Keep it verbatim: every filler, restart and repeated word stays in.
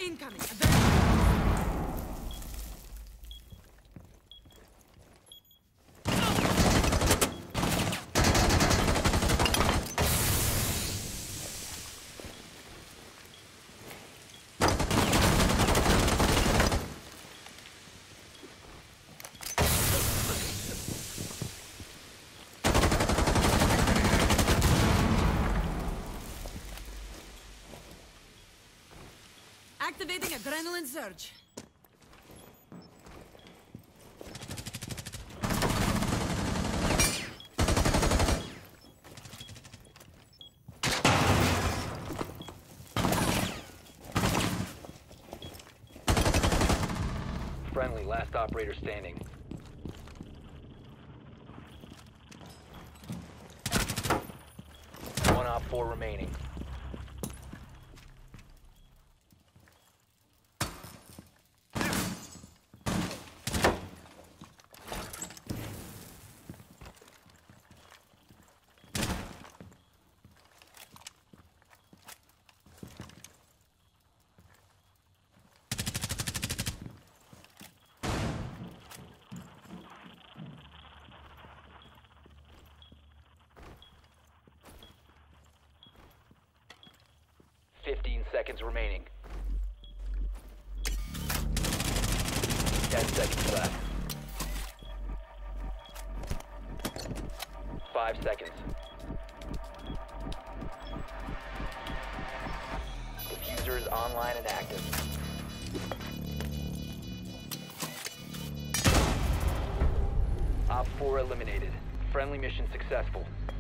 incoming. Adrenaline. Activating adrenaline surge. Friendly, last operator standing. One op four remaining. Fifteen seconds remaining. Ten seconds left. Five seconds. Diffuser is online and active. Op four eliminated. Friendly mission successful.